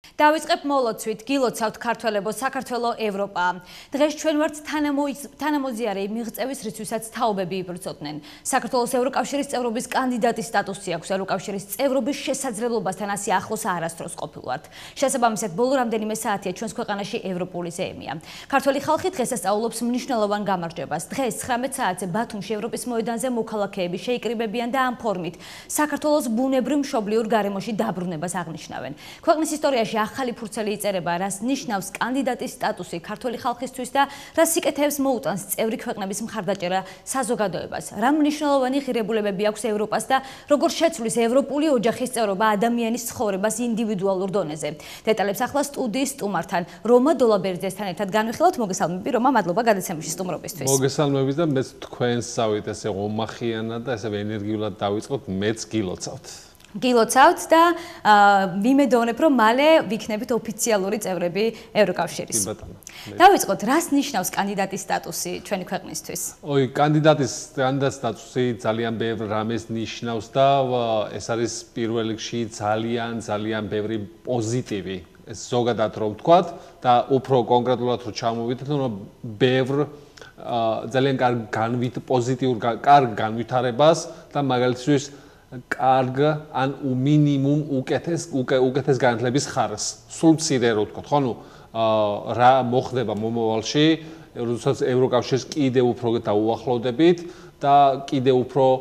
დავიწყებ მოლოცვით, გილოცავთ ქართველებო, საქართველო, ევროპა. დღეს ჩვენ ვართ თანამოძიარე მიღწევის, რისთვისაც თაობები იბრძოდნენ. საქართველოს ევროკავშირის წევრობის კანდიდატის სტატუსი აქვს ევროკავშირის წევრობის შესაძლებლობასთან ასე ახლოს არასდროს ყოფილვართ. შესაბამისად, ბოლო რამდენიმე საათია ჩვენს ქვეყანაში ევროპული ზეიმია. ქართველი ხალხი დღეს ასწავლობს მნიშვნელოვან გამარჯვებას. დღეს 19 საათზე ბათუმში ევროპის მოედანზე მოქალაქეები შეიკრიბებიან და ამ ფორმით საქართველოს ბუნებრივ მშობლიურ გარემოში დაბრუნებას აღნიშნავენ. ქვეყნის ისტორიაში ახალი ფურცელი იწერება, რას ნიშნავს კანდიდატის სტატუსი ქართული ხალხისთვის და რა სიკეთეებს მოუტანს წევრი ქვეყნების მხარდაჭერა საზოგადოებას. რა მნიშვნელოვანი ღირებულებები აქვს ევროპას და როგორ შეცვლის ევროპული ოჯახის წევრობა ადამიანის ცხოვრებას ინდივიდუალურ დონეზე. დეტალებს ახლა სტუდიის სტუმართან რომა დოლაბერძესთან ერთად განვიხილავთ. მოგესალმები რომა, მადლობა გადაცემაში სტუმრობისთვის. მოგესალმებით და მეც თქვენს სავით ესე ომახიანად და ესე ენერგიულად დავიწყოთ, მეც გილოცავთ. გილოცავთ და ვიმედოვნებ, რომ მალე ვიქნებით ოფიციალური წევრები ევროკავშირის. დავიწყოთ, რას ნიშნავს კანდიდატის სტატუსი ჩვენი ქვეყნისთვის? კანდიდატის სტატუსი ძალიან ბევრ რამეს ნიშნავს და ეს არის პირველ რიგში ძალიან ბევრი პოზიტივი. ეს ზოგადად რომ ვთქვათ და უფრო კონკრეტულად რომ ჩამოვიდეთ, რომ ბევრ ძალიან პოზიტიურ კარგ განვითარებას და მაგალითად კარგ ან მინიმუმ უკეთეს განათლების ხარს. სულ მცირე რო ვთქვათ, ხო, რა მოხდება მომავალში, როდესაც ევროკავშირს კიდევ უფრო დაუახლოვდებით და კიდევ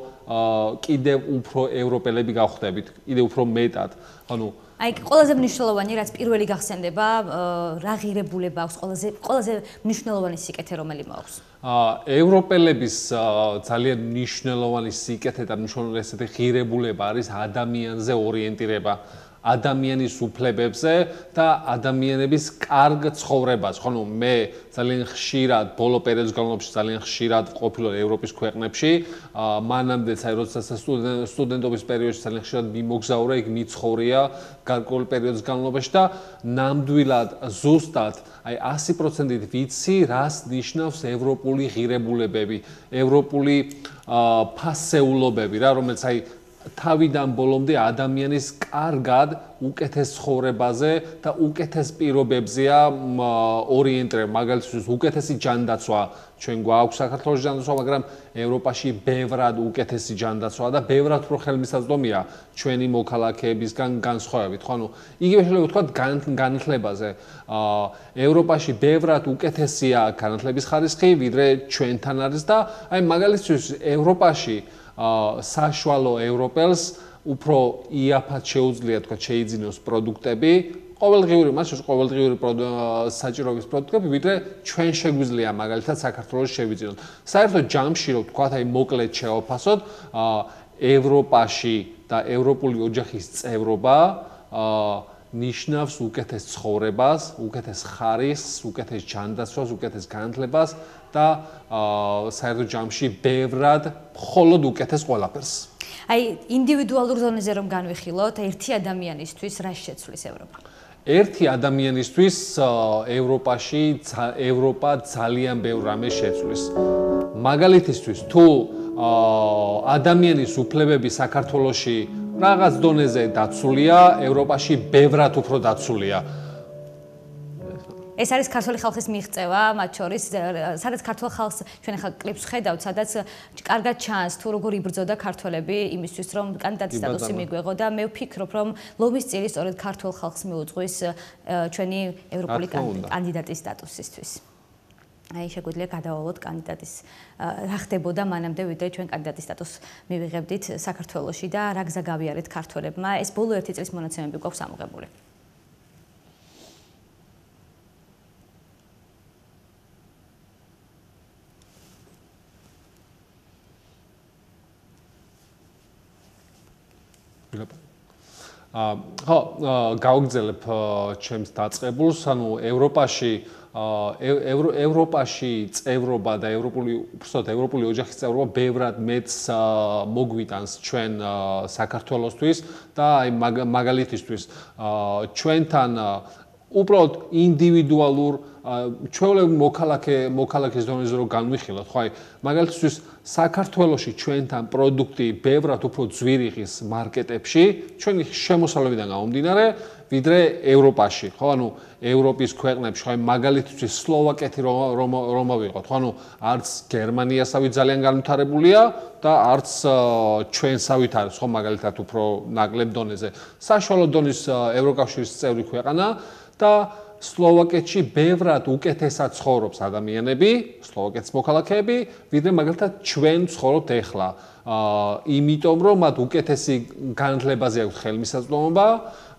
უფრო ევროპელები გავხდებით, კიდევ უფრო მეტად. აი, ყველაზე მნიშვნელოვანი, რაც პირველი გახსენდება, რა ღირებულება აქვს, ყველაზე მნიშვნელოვანი სიკეთე რომელი მოაქვს? ევროპელების ძალიან მნიშვნელოვანი სიკეთე და მნიშვნელოვანი ესეთი ღირებულება არის ადამიანზე ორიენტირება, ადამიანის უფლებებზე და ადამიანების კარგ ცხოვრებას. ხო, მე ძალიან ხშირად ბოლო პერიოდის განმავლობაში ძალიან ხშირად ყოფილი ევროპის ქვეყნებში, მანამდეც როდესაც სტუდენტობის პერიოდში ძალიან ხშირად მიმოგზაურე, იქ მიცხოვრია გარკვეული პერიოდის განმავლობაში და ნამდვილად ზუსტად 100%-ით ვიცი, რას ნიშნავს ევროპული ღირებულებები, ევროპული ფასეულობები, რომელიც თავიდან ბოლომდე ადამიანის კარგად უკეთეს ცხოვრებაზე და უკეთეს პირობებზეა ორიენტირება. მაგალითად, უკეთესი ჯანდაცვა ჩვენ გვაქვს საქართველოს ჯანდაცვა, მაგრამ ევროპაში ბევრად უკეთესი ჯანდაცვა და ბევრად უფრო ხელმისაწვდომია ჩვენი მოქალაქეებისგან განსხვავებით. ხო, იგივე შეიძლება ვთქვათ განათლებაზე. ევროპაში ბევრად უკეთესია განათლების ხარისხი, ვიდრე ჩვენთან არის და მაგალითად ევროპაში საშუალო ევროპელს უფრო იაფად შეუძლია თქვა შეიძინოს პროდუქტები, ყოველდღიური საჭიროების პროდუქტები, ვიდრე ჩვენ შეგვიძლია მაგალითად საქართველოს შევიძინოთ. საერთოდ ჯამში რო თქვა, მოკლედ შევაფასოთ, ევროპაში და ევროპული ოჯახის წევრობა ნიშნავს უკეთეს ცხოვრებას, უკეთეს ხარისხს, უკეთეს ჯანდაცვას, უკეთეს განათლებას და საერთოდ ჯამში ბევრად მხოლოდ უკეთეს ყველაფერს. აი, ინდივიდუალურ ზონეზე რომ განვიხილოთ, ერთი ადამიანისთვის რა შეცვლის ევროპა? ერთი ადამიანისთვის ევროპა ძალიან ბევრ რამეს შეცვლის. მაგალითისთვის, თუ ადამიანის უფლებები საქართველოში რაღაც დონეზე დაცულია, ევროპაში ბევრად უფრო დაცულია. ეს არის ქართული ხალხის მიღწევა, მათ შორის, სადაც ქართულ ხალხს ჩვენ ახლა კლიპს ხედავთ, სადაც კარგად ჩანს თუ როგორ იბრძოდა ქართველები იმისთვის, რომ კანდიდატის სტატუსი მიგვეღო და მე ვფიქრობ, რომ ლომის წილი სწორედ ქართულ ხალხს მიუძღვის ჩვენი ევროპული კანდიდატის სტატუსისთვის. აი, შეგვიძლია გადავალოთ კანდიდატის რა ხდებოდა მანამდე, ვიდრე ჩვენ კანდიდატის სტატუსს მივიღებდით საქართველოში და რა გზა გავიარეთ ქართველებმა. ეს ბოლო 1 წლის მონაცემები გვაქვს ამოღებული. ხო, გავგზელებ ჩემს დაწყებულს, ევროპაში წევრობა და ევროპული ოჯახის წევრობა ბევრად მეც მოგვიტანს ჩვენ საქართველოსთვის და მაგალითისთვის ჩვენთან უბრალოდ ინდივიდუალურ ჩვეულებრივ მოქალაქეს დონეზე რო განვიხილოთ, ხო, მაგალითისთვის საქართველოში ჩვენთან პროდუქტი ბევრად უფრო ძვირი ხის მარკეტებში, ჩვენი შემოსავლებიდან გამომდინარე, ვიდრე ევროპაში. ხო, ანუ ევროპის ქვეყნებში, ხო, მაგალითად სლოვაკეთი რომ ავიღოთ, ხო, ანუ არც გერმანიასავით ძალიან განვითარებულია და არც ჩვენსავით არის, ხო, მაგალითად უფრო ნაკლებ დონეზე. საშუალო დონის ევროკავშირის წევრი ქვეყანა და სლოვაკეთში ბევრად უკეთესად ცხოვრობს ადამიანები, სლოვაკეთის მოქალაქეები, ვიდრე მაგალითად ჩვენ ცხოვრობთ ეხლა. იმიტომ რომ მათ უკეთესი განათლებაზე აქვთ ხელმისაწვდომობა,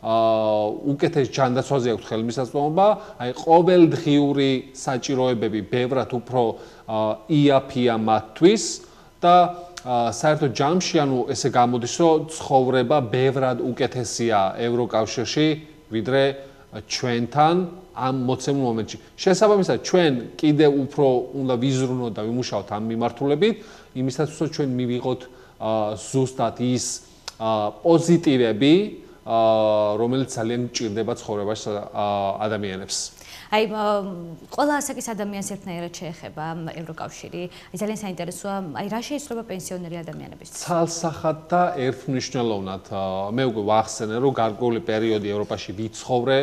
უკეთეს ჯანდაცვაზე აქვთ ხელმისაწვდომობა, აი ყოველდღიური საჭიროებები ბევრად უფრო იაფია მათთვის და საერთოდ ჯამში ანუ ესე გამოდის რომ ცხოვრება ბევრად უკეთესია ევროკავშირში ვიდრე ჩვენთან ამ მოცემულ მომენტში. შესაბამისად, ჩვენ კიდე უფრო უნდა ვიზრუნოთ და ვიმუშაოთ ამ მიმართულებით, იმისათვის რომ ჩვენ მივიღოთ ზუსტად ის პოზიტივები, რომელიც ძალიან გჭირდება ცხოვრებაში ადამიანებს. აი ყველა ასაკის ადამიანს ერთნაირად შეეხება ევროკავშირი. აი ძალიან საინტერესოა, აი რა შეიცვლება პენსიონერი ადამიანების? ცალსახად და ერთმნიშვნელოვნად. მე უკვე ვახსენე, რომ გარკვეული პერიოდი ევროპაში ვიცხოვრე,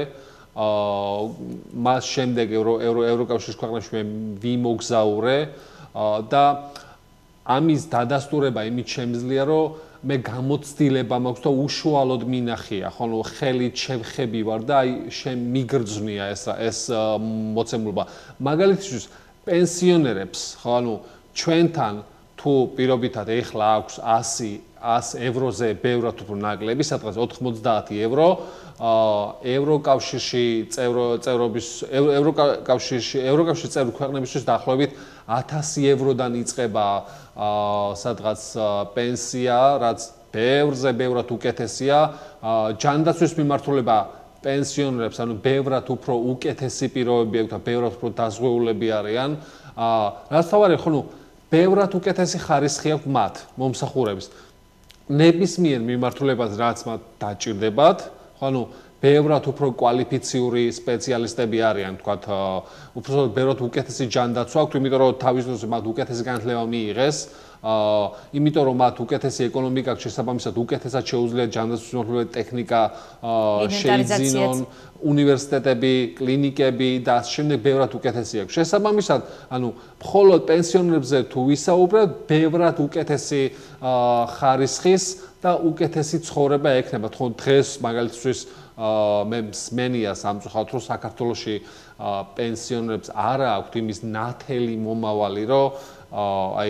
მას შემდეგ ევროკავშირის ქვეყნებში მე ვიმოგზაურე და ამის დადასტურება იმით შემიძლია, რომ მე გამოცდილება მაქვს და უშუალოდ მინახია, ხო, ხელით შევხები ვარ და აი მიგრძნია ეს მოცემულობა. მაგალითისთვის პენსიონერებს, ხო, ანუ ჩვენთან თუ პირობითად ეხლა აქვს 100 ევროზე ბევრად უფრო ნაკლები, სადღაც 90 евро, ევროკავშირში წევრობის ევროკავშირში წევრ ქვეყნებისთვის დაახლოებით 1000 ევროდან იწყება სადღაც პენსია, რაც ბევრად უკეთესია. ჯანდაცვის მიმართულება პენსიონერებს, ანუ ბევრად უფრო უკეთესი პირობები აქვთ და ბევრად უფრო დაზღვეულები არიან. რაც თავარი, ხო, ბევრად უკეთესი ხარისხი აქვს მათ მომსახურების. ნებისმიერ მიმართულებაზე რაც მათ დაჭირდებათ, ხო, ანუ ბევრად უფრო კვალიფიციური სპეციალისტები არიან, თქვათ, უფრო ბევრად უკეთესი ჯანდაცვა აქვთ, იმიტომ რომ თავის დროზე მათ უკეთესი განათლება მიიღეს, იმიტომ რომ მათ უკეთესი ეკონომიკა აქვს, შესაბამისად უკეთესად შეუძლიათ ჯანდაცვის მიმართულებით ტექნიკა შეიძინონ, უნივერსიტეტები, კლინიკები და ამ შემდეგ ბევრად უკეთესი აქვს. შესაბამისად, ანუ მხოლოდ პენსიონერებზე თუ ვისაუბრებთ, ბევრად უკეთესი ხარისხის და უკეთესი ცხოვრება ექნებათ. ხო, დღეს მაგალითად მე მსმენია სამწუხაროდ რომ საქართველოში პენსიონერებს არ აქვთ იმის ნათელი მომავალი, რომ აი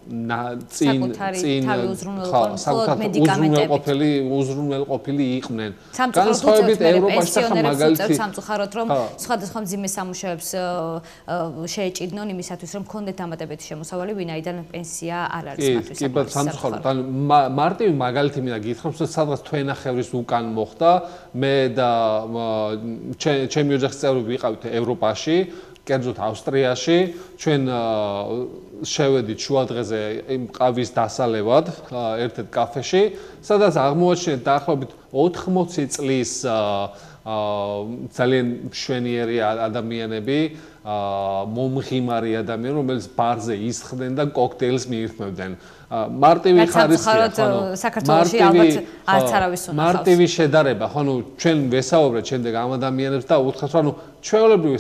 უზრუნველყოფილი იყვნენ. განსხვავებით ევროპაში და მაგალითად სამწუხაროდ რომ სხვადასხვა მძიმე სამუშაოებს შეეჭიდნონ იმისათვის რომ კონდეთ დამატებითი შემოსავალი, ვინაიდან პენსია არ არის მათთვის. კი, სამწუხაროდ, ანუ მარტივი მაგალითი მინდა გითხრათ, რომ სადღაც თვენახევრის უკან მოხდა, მე და ჩემი ოჯახის წევრები ვიყავით ევროპაში, კერძოდ ავსტრიაში, ჩვენ შევედით შუადღეზე იმ ყავის დასალევად ერთ-ერთ კაფეში, სადაც აღმოაჩინეთ დაახლოებით 80 წლის ძალიან მშვენიერი ადამიანები, მომღიმარი ადამიანები, რომელიც ბარზე ისხდნენ და კოქტეილს მიირთმევდნენ. მარტივი ხარისხია, ხო, საქართველოში ალბათ არც არავის უნახავს. მარტივი შედარება, ხო, ჩვენ ვესაუბრეთ შემდეგ ამ ადამიანებს და უთხრათ, რომ ჩვეულებრივი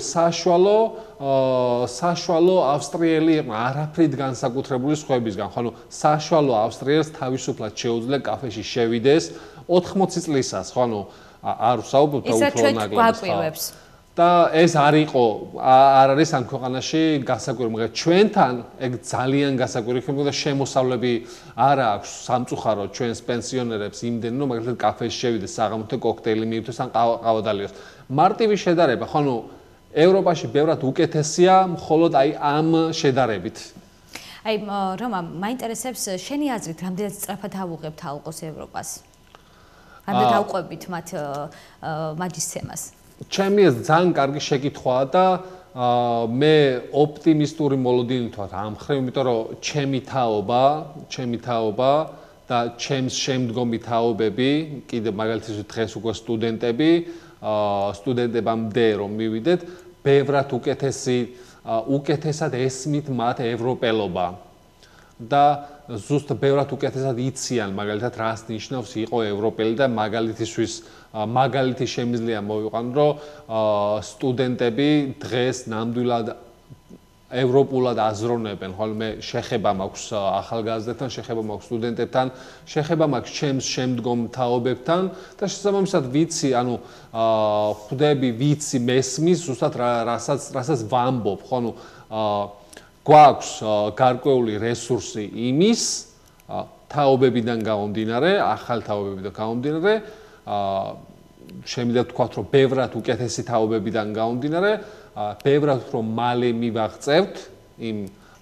საშუალო ავსტრიელი არაფრით განსაკუთრებული სხვებისგან, ხო, საშუალო ავსტრიელს თავისუფლად შეუძლია კაფეში შევიდეს 80 წლისას, ხო, არ ვსაუბრობ და უფრო ნაკლებს. და ეს არ არის ამ ქვეყანაში გასაკვირი, მაგრამ ჩვენთან ეგ ძალიან გასაკვირი ხდება და შემოსავლები არ აქვს სამწუხაროდ ჩვენს პენსიონერებს იმდენი, რომ მაგალითად კაფეში შევიდეს, საღამოთო კოქტეილი მიირთოს ან ყავა დალიოს. მარტივი შედარება, ხო, ევროპაში ბევრად უკეთესია, მხოლოდ აი ამ შედარებით. აი, რომა, მაინტერესებს შენი აზრით, რამდენად სწრაფად ავუღებთ ალყოს ევროპას? რამდენად ავყვებით მაგისცემას? ჩემი ეს ძალიან კარგი შეკითხვაა და მე ოპტიმისტური მოლოდინით ვარ ამ ხრივ, იმიტომ რომ ჩემი თაობა და ჩემს შემდგომი თაობები, კიდე მაგალითად დღეს უკვე სტუდენტებამდე რომ მივიდეთ, ბევრად უკეთესად ესმით მათ ევროპელობა. და ზუსტ ბევრად უკეთესად იციან მაგალითად რას ნიშნავს იყო ევროპელი და მაგალითი შემიძლია მოვიყვანო რომ სტუდენტები დღეს ნამდვილად ევროპულად აზროვნებენ, ხოლმე შეხება მაქვს ახალგაზრდებთან, შეხება მაქვს სტუდენტებთან, შეხება მაქვს ჩემს შემდგომ თაობებთან და შესაბამისად ვიცი, ანუ ხვდები, ვიცი, მესმის ზუსტად რასაც ვამბობ, ხო, ანუ გვაქვს გარკვეული რესურსი იმის თაობებიდან გამომდინარე, ახალ თაობებიდან გამომდინარე, შემიძლია ვთქვათ, რომ ბევრად უკეთესი თაობებიდან გამომდინარე, ბევრად რომ მალე მივაღწევთ იმ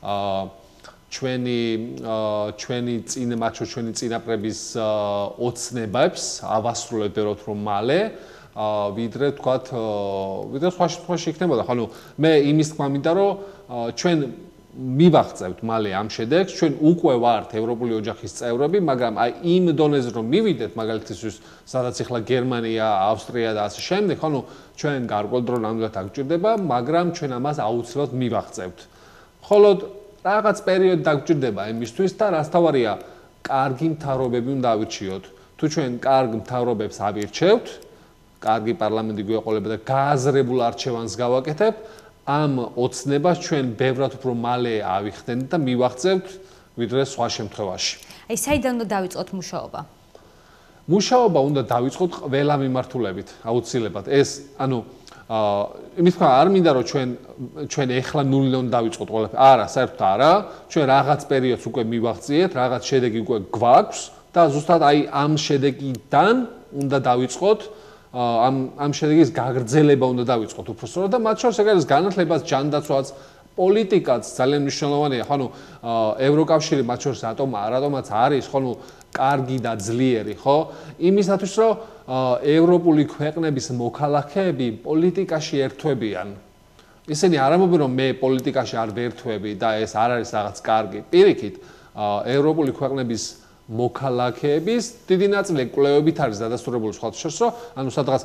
ჩვენი წინაპრების ოცნებებს, ავასრულებთ ბევრად რომ მალე, ვიდრე თქვათ, ვიდრე სხვა შემთხვევაში იქნებოდა. ხო, მე იმის თქმა მინდა, რომ ჩვენ მივაღწევთ მალე ამ შედეგს, ჩვენ უკვე ვართ ევროპული ოჯახის წევრები, მაგრამ აი იმ დონეზე რომ მივიდეთ, მაგალითისთვის, სადაც ახლა გერმანია, ავსტრია და ასე შემდეგ, ხო, ჩვენ გარკვეულ დრო ნამდვილად დაგჭირდება, მაგრამ ჩვენ ამას აუცილებლად მივაღწევთ. ხოლო რაღაც პერიოდი დაგჭირდება იმისთვის და რასთავარია, კარგი მთავრობები უნდა ავირჩიოთ. თუ ჩვენ კარგ მთავრობებს ავირჩევთ, კარგი პარლამენტი გვეყოლება და გააზრებულ არჩევანს გავაკეთებ, ამ ოცნებას ჩვენ ბევრად უფრო მალე ავიხდენთ და მივაღწევთ ვიდრე სხვა შემთხვევაში. აი, საიდან უნდა დავიწყოთ მუშაობა? მუშაობა უნდა დავიწყოთ ყველა მიმართულებით, აუცილებლად. ეს, ანუ, იმის თქმა არ მინდა რომ ჩვენ ეხლა ნულიდან დავიწყოთ ყველაფერი. არა, საერთოდ არა. ჩვენ რაღაც პერიოდს უკვე მივაღწიეთ, რაღაც შედეგი უკვე გვაქვს და ზუსტად აი ამ შედეგიდან უნდა დავიწყოთ ამ შედეგის გაგრძელება უნდა დავიწყოთ უბრალოდ და მათ შორის ეგ არის განათლებაც, ჯანდაცვაც, პოლიტიკაც ძალიან მნიშვნელოვანია. ხო, ევროკავშირი მათ შორის რატომაც არის, ხო, კარგი და ძლიერი, ხო? იმისათვის, რომ ევროპული ქვეყნების მოქალაქეები პოლიტიკაში ერთვებიან. ისინი არ ამბობენ, რომ მე პოლიტიკაში არ ვერთვები და ეს არ არის რაღაც კარგი. პირიქით, ევროპული ქვეყნების მოქალაქეების დიდი ნაწილი კვლევებით არის დადასტურებული სხვათა შორის, რომ ანუ სადღაც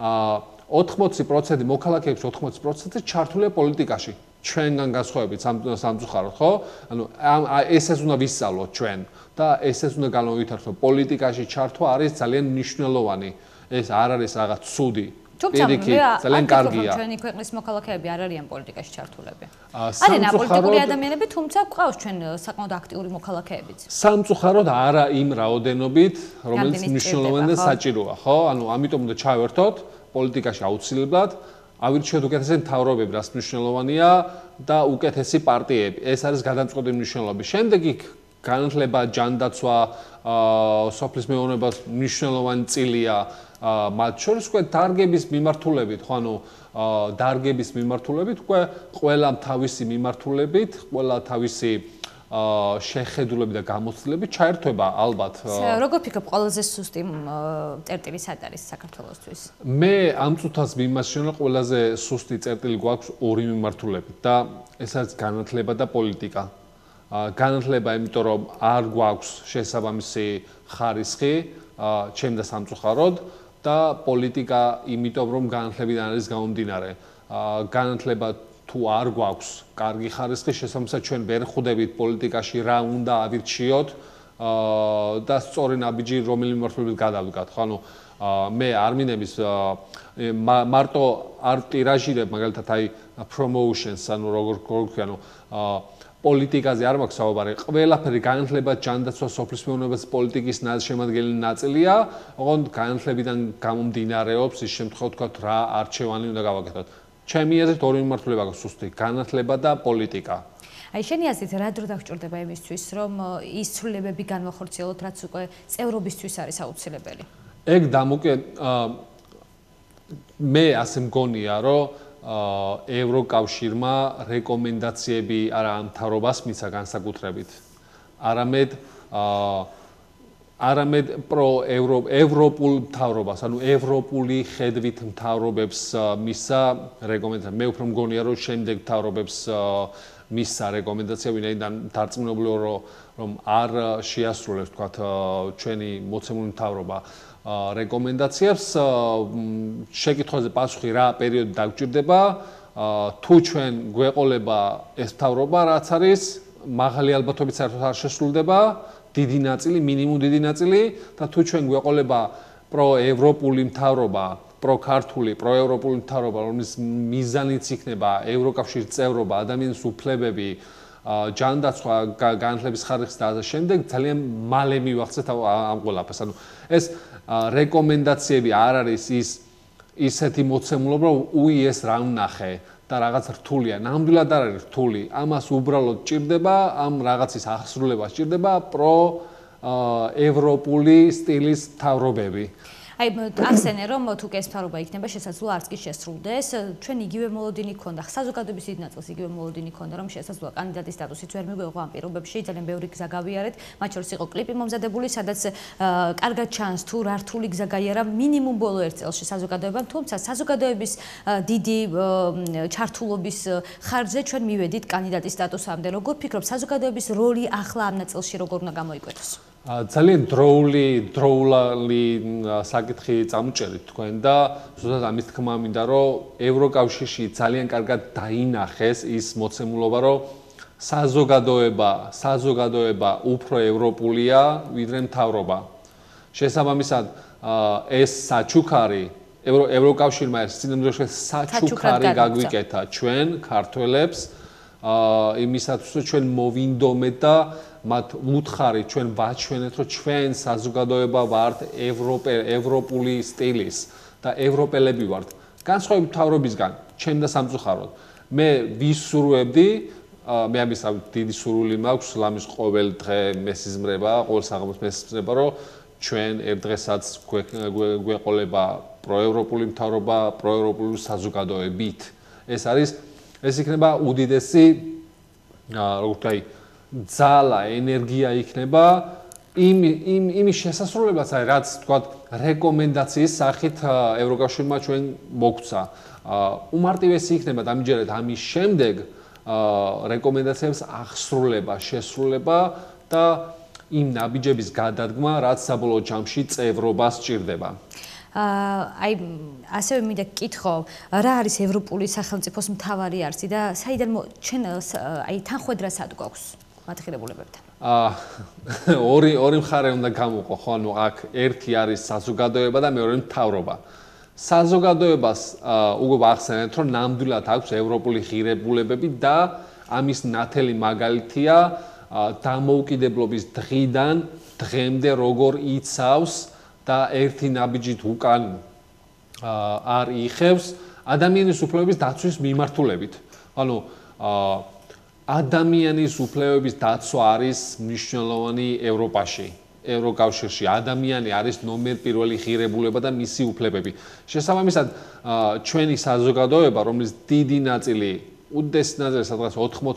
80% მოქალაქეების 80% ჩართულია პოლიტიკაში. ჩვენგან განსხვავებით სამწუხაროდ, ხო? ანუ ესეც უნდა ვისწავლოთ ჩვენ და ესეც უნდა განვავითაროთ, რომ პოლიტიკაში ჩართვა არის ძალიან მნიშვნელოვანი. ეს არ არის რაღაც ცუდი. პირიქით, ძალიან კარგია. ჩვენი ქვეყნის მოქალაქეები არ არიან პოლიტიკაში ჩართულები. არიან აპოლიტიკური ადამიანები, თუმცა გვყავს ჩვენ საკმაოდ აქტიური მოქალაქეებიც. სამწუხაროდ არა იმ რაოდენობით, რომელიც მნიშვნელოვანი და საჭიროა, ხო? ანუ ამიტომ უნდა ჩავერთოთ პოლიტიკაში აუცილებლად, ავირჩიოთ უკეთესი მთავრობები, რაც მნიშვნელოვანია და უკეთესი პარტიები. ეს არის გადამწყვეტი მნიშვნელობა. შემდეგ იქ განათლება, ჯანდაცვა, სოფლის მეურნეობა მნიშვნელოვანი წილია. მათ შორის უკვე დარგების მიმართულებით, ხო, ანუ დარგების მიმართულებით უკვე ყველა თავისი მიმართულებით, ყველა თავისი შეხედულები და გამოცდილები ჩაერთვება ალბათ. როგორ ფიქრობ, ყველაზე სუსტი წერტილი სად არის საქართველოსთვის? მე ამ წუთას მიმაჩნია ყველაზე სუსტი წერტილი გვაქვს ორი მიმართულებით და ეს არის განათლება და პოლიტიკა. განათლება, იმიტომ რომ არ გვაქვს შესაბამისი ხარისხი, ჩემ და სამწუხაროდ და პოლიტიკა, იმიტომ რომ განათლებიდან არის გამომდინარე. განათლება თუ არ გვაქვს კარგი ხარისხი, შესაბამისად ჩვენ ვერ ხვდებით პოლიტიკაში რა უნდა ავირჩიოთ და სწორი ნაბიჯი რომელი მიმართულებით გადავდგათ. ხო, ანუ მე არ მინების მარტო არ ტირაჟირებ მაგალითად აი promotions, ანუ როგორ ვქო, ანუ პოლიტიკაზე არ მაქვს საუბარი. ყველაფერი განათლება, ჯანდაცვა, სოფლის მეურნეობის პოლიტიკის შემადგენელი ნაწილია, ოღონდ განათლებიდან გამომდინარეობს ის შემთხვევა თქვა რა არჩევანი უნდა გავაკეთოთ. ჩემი აზრით ორი მიმართულება აქვს სუსტი, განათლება და პოლიტიკა. აი შენი აზრით რა დრო დაგჭირდება იმისთვის, რომ ის ცვლილებები განვახორციელოთ, რაც უკვე წევრობისთვის არის აუცილებელი? ეგ მე ასე მგონია, რომ ევროკავშირმა რეკომენდაციები არა ამ მთავრობას მიცა განსაკუთრებით. არამედ ევროპულ მთავრობას, ანუ ევროპული ხედვით მთავრობებს მისცა რეკომენდაცია. მე უფრო მგონია, რომ შემდეგ მთავრობებს მისცა რეკომენდაცია, ვინაიდან დარწმუნებული რომ არ შეასრულებს, თქვათ, ჩვენი მოცემული მთავრობა რეკომენდაციებს. შეკითხვაზე პასუხი რა პერიოდი დაგჭირდება, თუ ჩვენ გვეყოლება ეს მთავრობა, რაც არის მაღალი ალბათობით საერთოდ არ შესრულდება, დიდი ნაწილი, მინიმუმ დიდი ნაწილი და თუ ჩვენ გვეყოლება პროევროპული მთავრობა, პროქართული, პროევროპული მთავრობა, რომლის მიზანიც იქნება ევროკავშირის წევრობა, ადამიანის უფლებები, ჯანდაცვა, განათლების ხარისხი და ასე შემდეგ, ძალიან მალე მივახცეთ ამ ყველაფერს. ანუ ეს რეკომენდაციები არ არის ისეთი მოცემულობა, უი ეს რა ვნახე და რაღაც რთულია. ნამდვილად არ არის რთული. ამას უბრალოდ ჭირდება, ამ რაღაცის აღსრულება ჭირდება პროევროპული სტილის მთავრობები. აი ახსენე რომ თუ კი ეს მთავრობა იქნება შესაძლოა არც კი შესრულდეს, ჩვენ იგივე მოლოდინი ქონდა, საზოგადოების დიდ ნაწილს იგივე მოლოდინი ქონდა, რომ შესაძლოა კანდიდატის სტატუსით ვერ მიგვეღო ამ პირობებში, ძალიან ბევრი გზა გავიარეთ, მათ შორის იყო კლიპი მომზადებული, სადაც კარგად ჩანს თუ რა რთული გზა გაიარა მინიმუმ ბოლო ერთ წელში საზოგადოებამ, თუმცა საზოგადოების დიდი ჩართულობის ხარჯზე ჩვენ მივედით კანდიდატის სტატუსამდე. როგორ ფიქრობ, საზოგადოების როლი ახლა ამ ნაწილში როგორ უნდა გამოიკვეთოს? ძალიან დროული საკითხი წამოჭერით თქვენ და ზუსტად ამის თქმა მინდა რომ ევროკავშირში ძალიან კარგად დაინახეს ის მოცემულობა რომ საზოგადოება უფრო ევროპულია ვიდრე მთავრობა. შესაბამისად ეს საჩუქარი ევროკავშირმა სინამდვილეში საჩუქარი გაგვიკეთა ჩვენ ქართველებს იმისათვის რომ ჩვენ მოვინდომეთ და მათ უთხარით ჩვენ ვაჩვენეთ რომ ჩვენ საზოგადოება ვართ ევროპული სტილის და ევროპელები ვართ განსხვავებით მთავრობისგან ჩემ და სამწუხაროდ მე ვისურვებდი მე ამის დიდი სურვილი მაქვს ლამის ყოველ დღე მესიზმრება ყოველ საღამოს მესიზმრება რომ ჩვენ ერთ დღესაც გვეყოლება პროევროპული მთავრობა პროევროპული საზოგადოებით ეს იქნება უდიდესი როგორ ვთქვი ძალა, ენერგია იქნება იმის შესასრულებლად, რაც თქვა რეკომენდაციის სახით ევროკავშირმა ჩვენ მოგვცა. უმარტივესი იქნება დამჯერად ამის შემდეგ რეკომენდაციების აღსრულება, შესრულება და იმ ნაბიჯების გადადგმა, რაც საბოლოო ჯამში წევრობას სჭირდება. აი ასევე მინდა გკითხო, რა არის ევროპული სახელმწიფოს მთავარი არსი და საიდან ჩვენ აი თანხwebdriver სად გვაქვს მათხირებულებებთან? ორი მხარე უნდა გამოვყო, ხო, ანუ აქ ერთი არის საზოგადოება და მეორე მთავრობა. საზოგადოებას უკვე ახსენეთ, რომ ნამდვილად აქვს ევროპული ღირებულებები და ამის ნათელი მაგალითია დამოუკიდებლობის დღიდან დღემდე როგორ იცავს და ერთი ნაბიჯით უკან არ იხევს ადამიანის უფლებების დაცვის მიმართულებით. ანუ ადამიანის უფლებების დაცვა არის მნიშვნელოვანი ევროპაში, ევროკავშირში. ადამიანი არის ნომერ პირველი ღირებულება და მისი უფლებები. შესაბამისად, ჩვენი საზოგადოება, რომლის დიდი ნაწილი, უდიდესი ნაწილი, სადღაც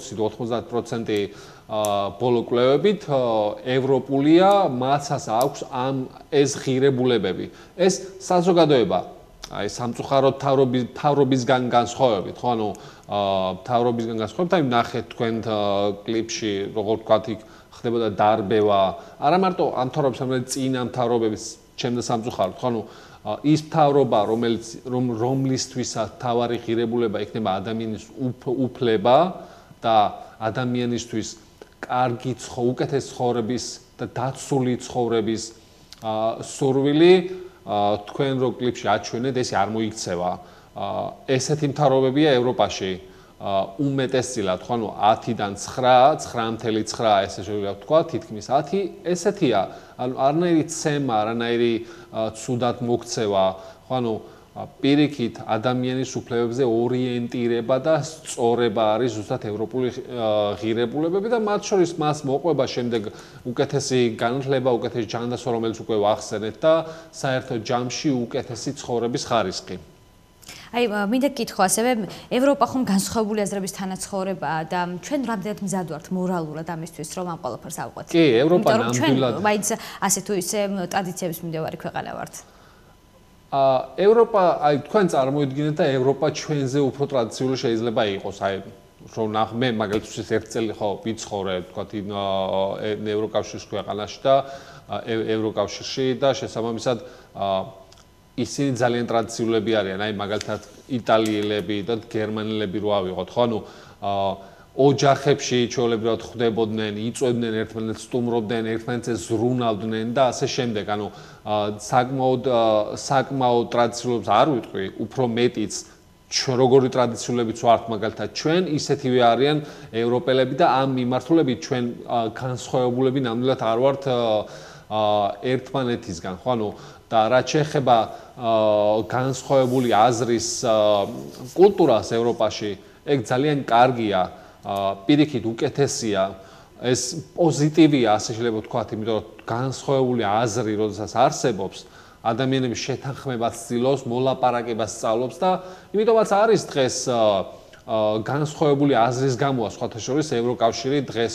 80-90% ბოლო კვლევებით ევროპულია, მათაც აქვს ეს ღირებულებები. ეს საზოგადოება აი სამწუხაროდ მთავრობისგან განსხვავებით, ხო, ანუ მთავრობისგან განსხვავებით, აი ნახეთ თქვენ კლიპში, როგორ ვთქვათ, იქ ხდებოდა დარბევა, არა მარტო ამ მთავრობების, არამედ წინა მთავრობების, ჩემ და სამწუხაროდ, ხო, ანუ ის მთავრობა, რომლისთვისაც მთავარი ღირებულება იქნება ადამიანის უფლება და ადამიანისთვის კარგი უკეთეს ცხოვრების და დაცული ცხოვრების სურვილი თქვენ რო კლიპში აჩვენეთ, ეს არ მოიქცევა. ესეთი მთავრობებია ევროპაში უმეტესწილად, ხო, ანუ 10-დან 9, 9.9 ესე შეიძლება ვთქვა, თითქმის 10, ესეთია, ანუ არანაირი ცემა, არანაირი ცუდად მოქცევა, ხო, ანუ პირიქით ადამიანის უფლებებზე ორიენტირება და სწორება არის ზუსტად ევროპული ღირებულებები და მათ შორის მას მოყვება შემდეგ უკეთესი განათლება, უკეთესი ჯანდაცვა, რომელიც უკვე ვახსენეთ და საერთო ჯამში უკეთესი ცხოვრების ხარისხი. აი მინდა გკითხო ასევე ევროპა ხომ განსხვავებული აზრების თანაცხოვრებაა და ჩვენ რამდენად მზად ვართ მორალურად ამისთვის რომ ამ ყველაფერს ავყვეთ? კი, ევროპა ნამდვილად ჩვენ მაინც ასე თუ ისე ტრადიციების მიმდევარი ქვეყანა ვართ. ევროპა, აი თქვენ წარმოიდგინეთ და ევროპა ჩვენზე უფრო ტრადიციული შეიძლება იყოს, აი რომ მე მაგალითად ერთ წელი ხო ვიცხოვრე, თქვათ ევროკავშირის ქვეყანაში და ევროკავშირში და შესაბამისად ისინი ძალიან ტრადიციულები არიან, აი მაგალითად იტალიელები და გერმანელები რო ავიღოთ, ხო, ანუ ოჯახებში ჩვეულებრივად ხვდებოდნენ, იწვევდნენ ერთმანეთს, სტუმრობდნენ, ერთმანეთზე ზრუნავდნენ და ასე შემდეგ. ანუ საკმაოდ ტრადიციულებს არ ვიტყვი, უფრო მეტიც როგორი ტრადიციულებიც ვართ, მაგალითად ჩვენ ისეთივე არიან ევროპელები და ამ მიმართულებით ჩვენ განსხვავებულები ნამდვილად არ ვართ ერთმანეთისგან, ხო? ანუ და რაც შეეხება განსხვავებული აზრის კულტურას ევროპაში, ეგ ძალიან კარგია, პირიქით უკეთესია, ეს პოზიტივია, ასე შეიძლება ვთქვათ, იმიტომ რომ განსხვავებული აზრი, როდესაც არსებობს, ადამიანების შეთანხმებას ცდილობს, მოლაპარაკებას სწავლობს და იმიტომაც არის დღეს განსხვავებული აზრის გამოა, სხვათა შორის ევროკავშირი დღეს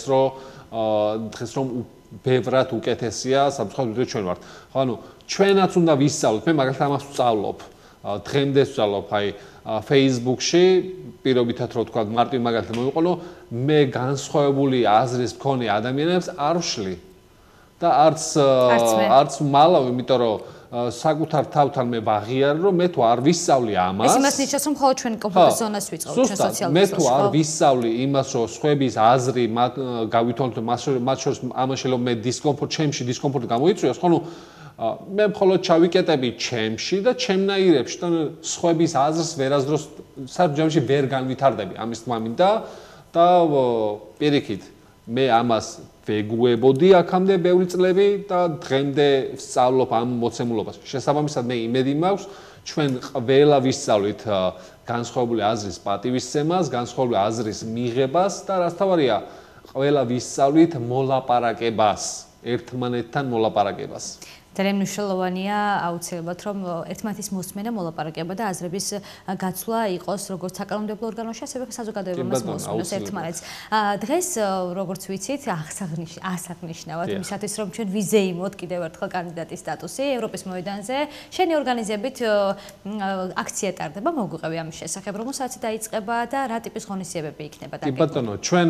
რომ ბევრად უკეთესია სამწუხაროდ ვიდრე ჩვენ ვართ. ხო, ანუ ჩვენაც უნდა ვისწავლოთ, მე მაგალითად ამას ვსწავლობ. დღემდე ვსწავლობ, აი Facebook-ში, პირობითად რო ვთქვა, მარტივ მაგალითად მოვიყოლო, მე განსხვავებული აზრის მქონე ადამიანებს არ ვშლი. და არც მალავ, იმიტომ რომ საკუთარ თავთან მე ვაღიარე, რომ მე თუ არ ვისწავლი ამას. ეს იმას ნიშნავს, რომ მხოლოდ ჩვენ კომფორტ ზონას ვიწყობთ ჩვენ სოციალურ მე თუ არ ვისწავლი იმას, რომ სხვების აზრი გავითვალოთ, მათ შორის ამას შეიძლება მე ჩემში დისკომფორტი გამოიწვიოს, ხო, მე მხოლოდ ჩავიკეტები ჩემში და ჩემნაირებში და სხვების აზრს ვერასდროს საბჯამში ვერ განვითარდები ამის თქმა მინდა და პირიქით მე ამას ვეგუებოდი აქამდე ბევრი წლები და დღემდე ვსწავლობ ამ მოცემულობას. შესაბამისად მე იმედი მაქვს ჩვენ ყველა ვისწავლით განსხვავებული აზრის პატივისცემას, განსხვავებული აზრის მიღებას და რაც თავარია ყველა ვისწავლით მოლაპარაკებას, ერთმანეთთან მოლაპარაკებას. ძალიან მნიშვნელოვანია აუცილებლად რომ ერთმანეთის მოსმენა, მოლაპარაკება და აზრების გაცვლა იყოს როგორც საკანონმდებლო ორგანოში, ასევე საზოგადოებამ მოსმენოს ერთმანეთს. დღეს როგორც ვიცით, აღსანიშნავად მისათვის რომ ჩვენ ვიზეიმოთ კიდევ ერთხელ კანდიდატის სტატუსი ევროპის მოედანზე, შენი ორგანიზებით აქცია ტარდება, მოგვიყევი ამის შესახებ, რომელსაც დაიწყება და რა ტიპის ღონისძიებები იქნება დაგეგმილი. კი ბატონო, ჩვენ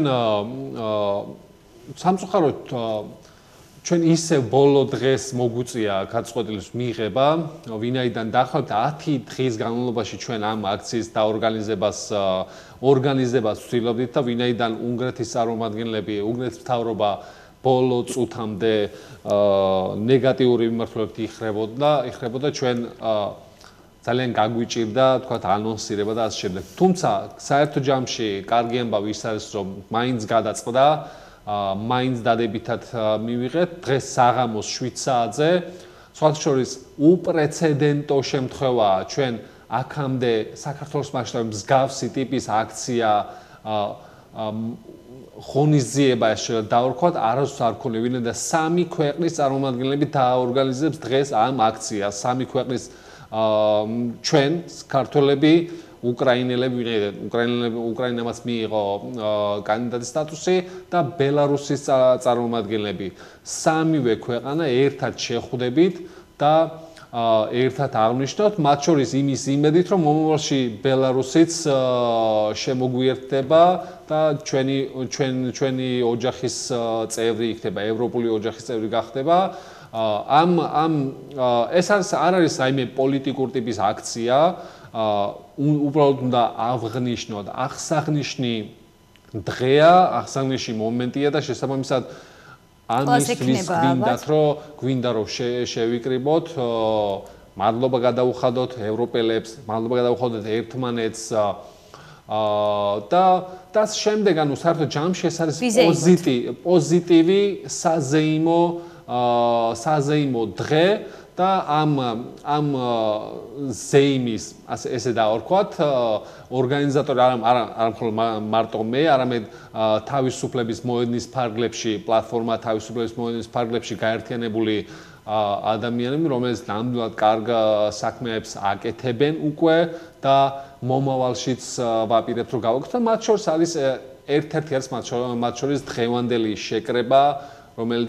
სამწუხაროდ ჩვენ ისე ბოლო დღეს მოგვიწია გაწყვეტილის მიღება, ვინაიდან დაახლოებით 10 დღის განმავლობაში ჩვენ ამ აქციის ორგანიზებას ვცდილობდით და ვინაიდან უნგრეთის წარმომადგენლები, უნგრეთის მთავრობა ბოლო წუთამდე ნეგატიური მიმართულებით იხრებოდა ჩვენ ძალიან გაგვიჭირდა, თქვათ, ანონსირება და ასე შემდეგ. თუმცა საერთო ჯამში კარგი ამბავი ის არის, რომ მაინც გადაწყდა მაინც დადებითად მივიღეთ დღეს საღამოს 7 საათზე. სხვათა შორის უპრეცედენტო შემთხვევაა ჩვენ აქამდე საქართველოს მასშტაბით მსგავსი ტიპის აქცია ღონისძიება დავარქვათ არასდროს არ ქონია, ვინაიდან 3 ქვეყნის წარმომადგენლები დააორგანიზებს დღეს ამ აქციას. 3 ქვეყნის ჩვენ ქართველები, უკრაინელები, უკრაინამაც მიიღო კანდიდატის სტატუსი და ბელარუსის წარმომადგენლები. 3-ვე ქვეყანა ერთად შეხვდებით და ერთად აღნიშნავთ, მათ შორის იმის იმედით, რომ მომავალში ბელარუსიც შემოგვიერთდება და ჩვენი ოჯახის წევრი იქნება, ევროპული ოჯახის წევრი გახდება. ეს არ არის რაიმე პოლიტიკურ ტიპის აქცია. უბრალოდ უნდა აღნიშნოთ, აღსანიშნი დღეა, აღსანიშნი მომენტია და შესაბამისად ამისთვის გვინდა რომ შევიკრიბოთ, მადლობა გადაუხადოთ ევროპელებს, მადლობა გადაუხადოთ ერთმანეთს და შემდეგ ანუ საერთოდ ჯამში ეს არის პოზიტივი საზეიმო დღე და ამ ზეიმის ესე დავარქვათ ორგანიზატორი არა მხოლოდ მარტო მე, არამედ თავისუფლების მოედნის ფარგლებში, პლატფორმა თავისუფლების მოედნის ფარგლებში გაერთიანებული ადამიანები, რომელიც ნამდვილად კარგ საქმეებს აკეთებენ უკვე და მომავალშიც ვაპირებთ რომ გავაკეთოთ. მათ შორის არის ერთ-ერთი არის მათ შორის დღევანდელი შეკრება, რომელიც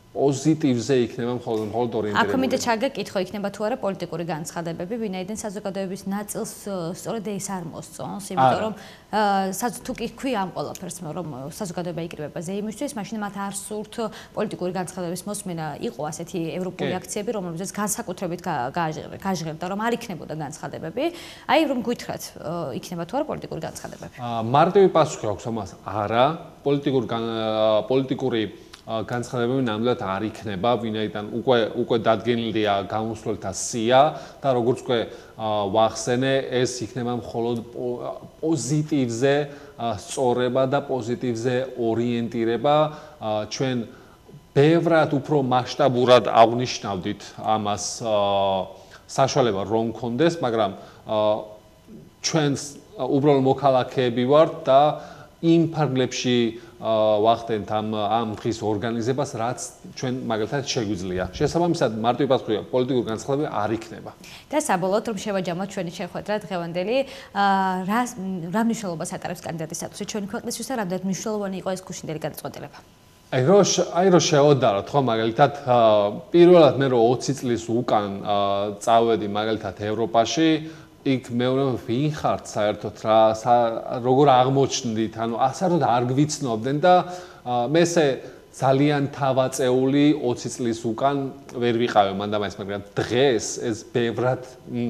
პოზიტივზე იქნება მხოლოდ ორიენტირებული. აქ მინდა ჩაგეკითხო, იქნება თუ არა პოლიტიკური განცხადებები, ვინაიდან საზოგადოების ნაწილს სწორედ ეს არ მოსწონს, იმიტომ რომ თუ კი ქვია ამ ყველაფერს, რომ საზოგადოება იკრიბება ზეიმისთვის, მაშინ მათ არ სურთ პოლიტიკური განცხადების მოსმენა, იყო ასეთი ევროპული აქციები, რომლებზეც განსაკუთრებით გაჟღერდა, რომ არ იქნებოდა განცხადებები. აი, რომ გითხრათ, იქნება თუ არა პოლიტიკური განცხადებები. მარტივი პასუხი აქვს ამას, არა, პოლიტიკური განცხადებები ნამდვილად არ იქნება, ვინაიდან უკვე დადგენილია გამოსვლელთა სია და როგორც უკვე ვახსენე, ეს იქნება მხოლოდ პოზიტივზე სწორება და პოზიტივზე ორიენტირება. ჩვენ ბევრად უფრო მასშტაბურად აღნიშნავდით ამას საშუალება რომ გქონდეს, მაგრამ ჩვენს უბრალო მოქალაქეები ვართ და იმ ფარგლებში ვახდენთ ამ დღის ორგანიზებას, რაც ჩვენ მაგალითად შეგვიძლია. შესაბამისად, მარტივი პასუხია, პოლიტიკური განცხადებები არ იქნება. და საბოლოოდ რომ შევაჯამოთ ჩვენი შეხვედრა დღევანდელი, რა მნიშვნელობას ატარებს კანდიდატის სტატუსი ჩვენი ქვეყნისთვის და რამდენად მნიშვნელოვანი იყო ეს გუშინდელი გადაწყვეტილება? აი რომ შევადაროთ, ხო, მაგალითად, პირველად მე რომ 20 წლის უკან წავედი მაგალითად ევროპაში, იქ მეორე ვინ ხართ საერთოდ როგორ აღმოჩნდით, ანუ საერთოდ არ გვიცნობდნენ და მესე ძალიან თავაწეული 20 წლის უკან ვერ ვიყავე მანდამაინც, მაგრამ დღეს ეს ბევრად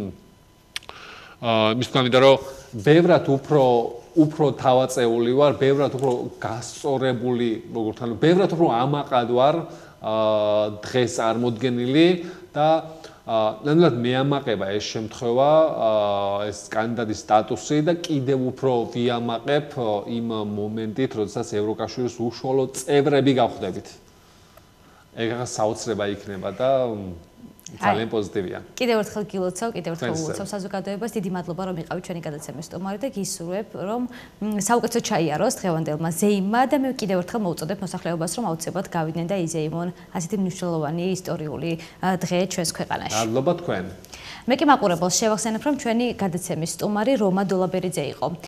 მისგამიდა რომ ბევრად უფრო თავაწეული ვარ, ბევრად უფრო გასწორებული, როგორ თან, ბევრად უფრო ამაყად ვარ დღეს წარმოდგენილი და ნამდვილად მეამაყება ეს შემთხვევა, ეს კანდიდატის სტატუსი და კიდევ უფრო ვიამაყებ იმ მომენტით, როდესაც ევროკავშირის უშუალო წევრები გავხდებით. ეგ საოცრება იქნება და ძალიან პოზიტივია. კიდევ ერთხელ გილოცავ, კიდევ ერთხელ ულოცავ საზოგადოებას. დიდი მადლობა რომ იყავით ჩვენი გადაცემის სტუმარი და გისურვებ რომ საუკეთესო ჩაიაროს დღევანდელმა ზეიმმა და მე კიდევ ერთხელ მოვუწოდებ მოსახლეობას რომ აუცილებლად გავიდნენ და იზეიმონ ასეთი მნიშვნელოვანი ისტორიული დღე ჩვენს ქვეყანაში. მადლობა თქვენ. მე კი მაყურებელს შევახსენებ რომ ჩვენი გადაცემის სტუმარი რომა დოლაბერიძე იყო.